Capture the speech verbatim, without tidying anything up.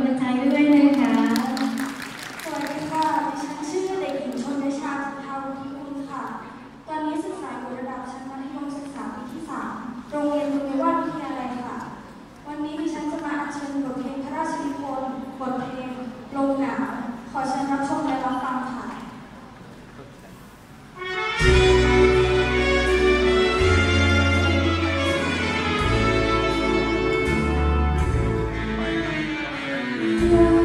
ลังใจด้วยนะคะสวัสดีค่ะดิฉันชื่อเด็กหญิงชนชาติทาวุฒิกุลค่ะตอนนี้ศึกษาอยู่ระดับชั้นมัธยมศึกษาปีที่สามโรงเรียนดุริยวิทยาลัยค่ะวันนี้ดิฉันจะมาอัญเชิญบทเพลงพระราชนิพนธ์บทเพลงลมหนาวขอเชิญรับชมและรับฟังค่ะ Yeah.